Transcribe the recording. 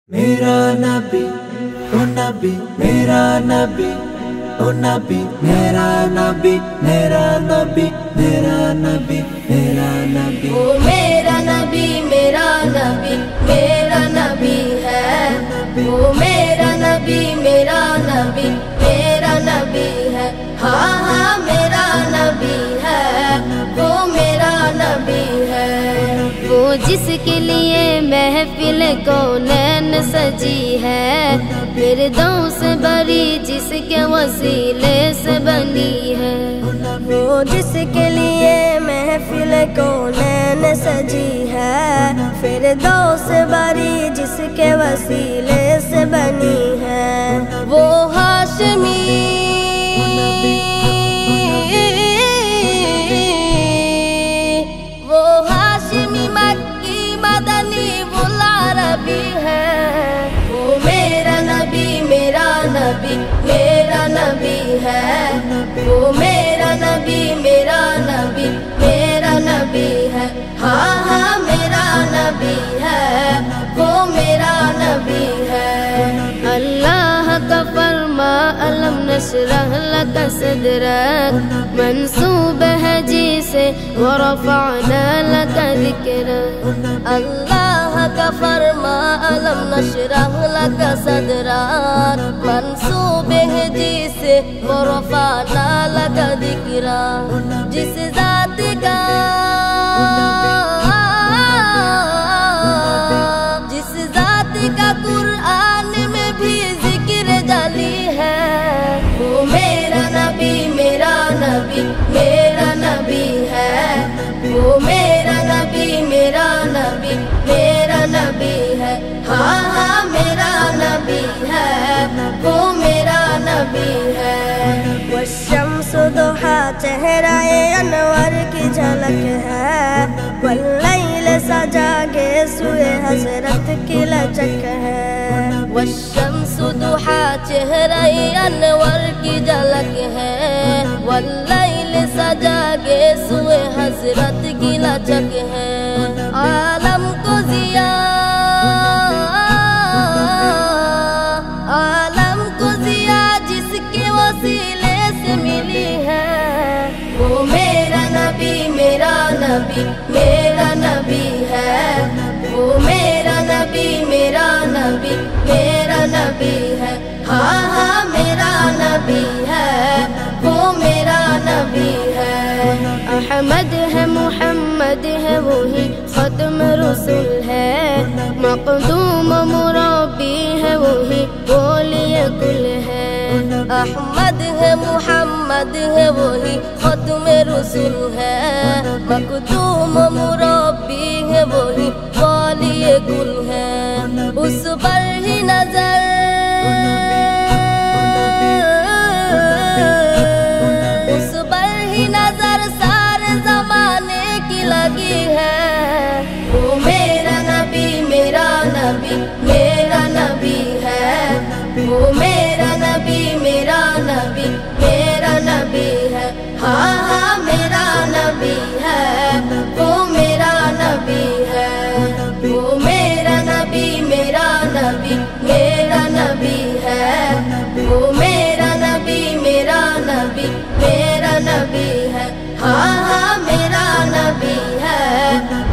میرا نبی او نبی میرا نبی او نبی میرا نبی میرا نبی میرا نبی میرا نبی وہ میرا نبی میرا نبی میرا نبی ہے، وہ میرا نبی میرا نبی میرا نبی ہے، ہاں ہاں میرا نبی ہے، وہ میرا نبی ہے، وہ جس کے لیے محفل کونین سجی ہے، فردوس بری جس کے وسیلے سے بنی ہے، وہ جس کے لیے محفل کونین سجی ہے، فردوس بری جس کے وسیلے سے بنی ہے، وہ ہاشمی مکی مدنی العربی ہے، وہ میرا نبی میرا نبی میرا نبی ہے، وہ میرا نبی میرا نبی میرا نبی ہے، ہاں ہاں میرا نبی ہے، وہ میرا نبی ہے، اللہ کا فرما الم نشرح لک صدرک منسوب ہے جی سے ورفعنا لک ذکرک، اللہ کا فرما الم نشرح لک صدرک منسوب ہے جی سے ورفعنا لک ذکرک، جس ذات کا قرآن میں بھی ذکر جلی ہے، وہ میرا نبی میرا نبی میرا نبی ہے، وہ میرا نبی میرا نبی میرا نبی ہے، ہاں ہاں میرا نبی ہے، وہ میرا نبی ہے، والشمس ضحیٰ چہرہ انور کی جھلک ہے، واللیل سجا کے سوئے حضرت کی لچک ہے، والشمس ضحیٰ چہرہ انور کی جھلک ہے، واللیل سجا کے سوئے حضرت کی لچک ہے، عالم کو ضیاء جس کے وسیلے سے ملی ہے، وہ میرا نبی میرا نبی میرا نبی ہے، وہ میرا نبی میرا نبی میرا نبی ہے، ہاں ہاں میرا نبی ہے، وہ میرا نبی ہے، احمد ہے محمد ہے وہی ختم رسول ہے، مقدوم مربی ہے وہی اولیاء کل ہے، احمد ہے محمد ہے وہی ختم رسول ہے، مقدوم مربی ہے وہی اولیاء کل ہے، اس پر ہی نظر سارے زمانے کی لگی ہے، وہ میرا نبی میرا نبی میرا نبی ہے، وہ میرا نبی میرا نبی میرا نبی ہے، ہاں ہاں میرا نبی ہے، وہ میرا نبی ہے، وہ میرا نبی میرا نبی میرا نبی ہے، وہ میرا نبی میرا نبی میرا نبی ہے، ہاں ہاں میرا نبی ہے۔